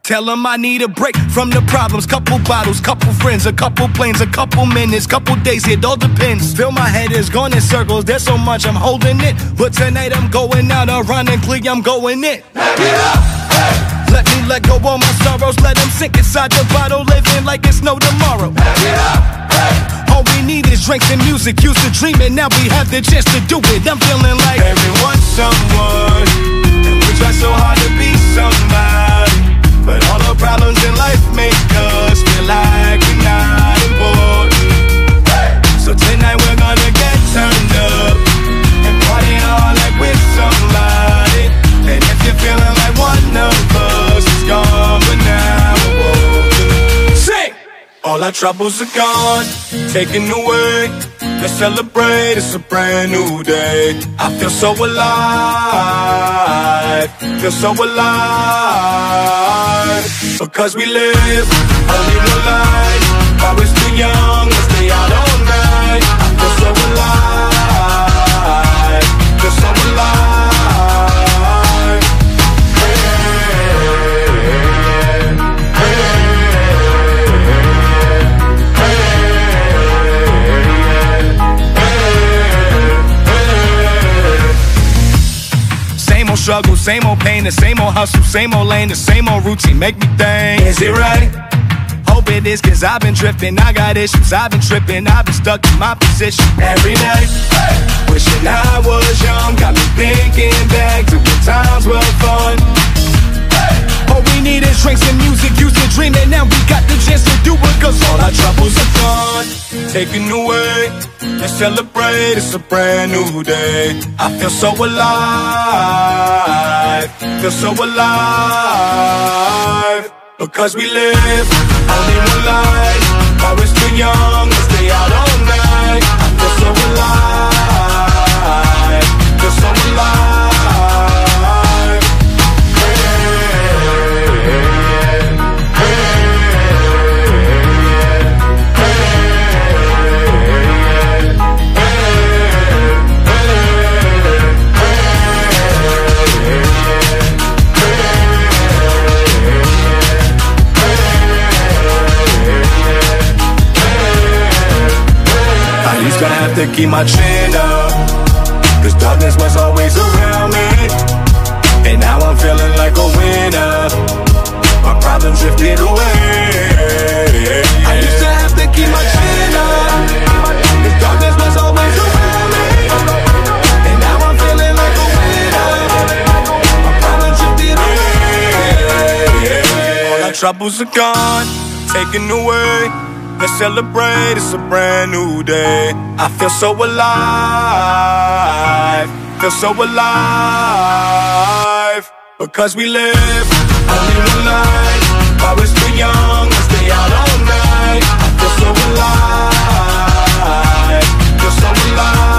Tell them I need a break from the problems. Couple bottles, couple friends, a couple planes, a couple minutes, couple days, it all depends. Feel my head is going in circles, there's so much I'm holding it. But tonight I'm going out, ironically I'm going in. Back it up, hey. Let me let go all my sorrows, let them sink inside the bottle, living like it's no tomorrow. Back it up, hey. All we need is drinks and music, used to dream it, now we have the chance to do it. I'm feeling like everyone's someone, and we try so hard to be somebody. But all the problems in life make us feel like we're not important. Hey. So tonight we're gonna get turned up and party all like we're somebody. And if you're feeling like one of us is gone, but now we're woken. Sing! All our troubles are gone, taken away. Let's celebrate, it's a brand new day. I feel so alive, feel so alive. Because we live only one life. While we're still young, let's stay out all night. I feel so alive, feel so alive. Same old struggle, same old pain, the same old hustle, same old lane, the same old routine. Make me think, is it right? Hope it is, cause I've been tripping, I got issues, I've been tripping, I've been stuck in my position every night. Hey. Wishing I was young, got me thinking back to when times were fun. Hey. All we need is drinks and music, used to dream it, now we got the chance to do it. Cause all our troubles are gone, taken away. Let's celebrate, it's a brand new day. I feel so alive, feel so alive. Because we live only one life. While we're still young, let's stay out all night. I feel so alive, feel so alive. Gonna have to keep my chin up, cause darkness was always around me. And now I'm feeling like a winner, my problems drifted away. I used to have to keep my chin up, cause darkness was always around me. And now I'm feeling like a winner, my problems drifted away. All our troubles are gone, taken away. Let's celebrate, it's a brand new day. I feel so alive, feel so alive. Because we live only one life. While we're still young, let's stay out all night. I feel so alive, feel so alive.